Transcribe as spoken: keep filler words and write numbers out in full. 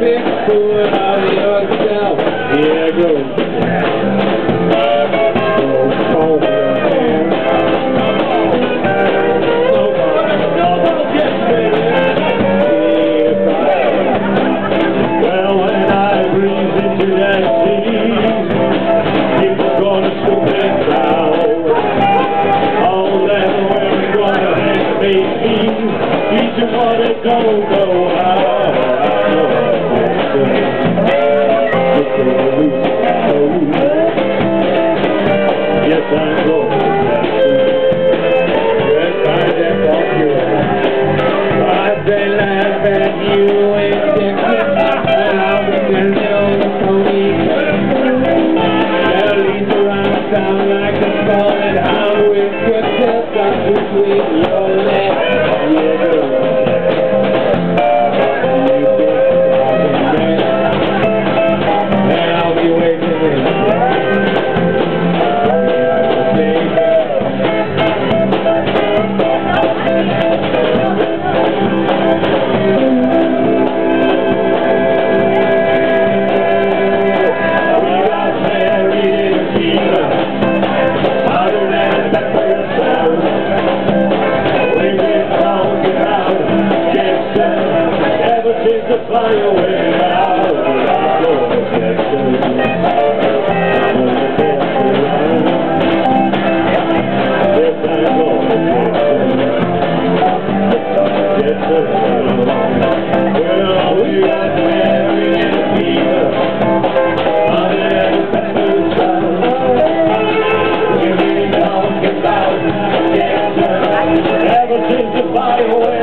big fool out of yourself. Yeah, go. Go, go, yes, I go. Yes, I am. I've been laughing at you and thinking I'm in the pony. At least around town like a solid hound with good test up between your legs. Fly away out of the well, we got married in a fever. I never met the sun. We've been talking about cancer ever since the fire went